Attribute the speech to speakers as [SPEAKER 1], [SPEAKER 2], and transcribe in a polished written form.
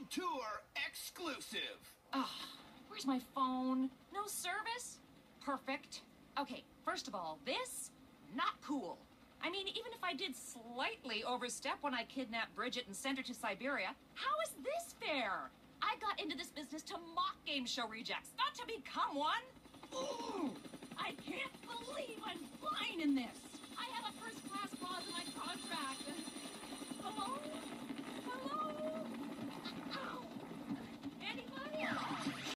[SPEAKER 1] World Tour exclusive.
[SPEAKER 2] Ugh, where's my phone? No service? Perfect. Okay, first of all, this, not cool. I mean, even if I did slightly overstep when I kidnapped Bridget and sent her to Siberia, how is this fair? I got into this business to mock game show rejects, not to become one. Ooh, I can't believe I'm flying in this. I have a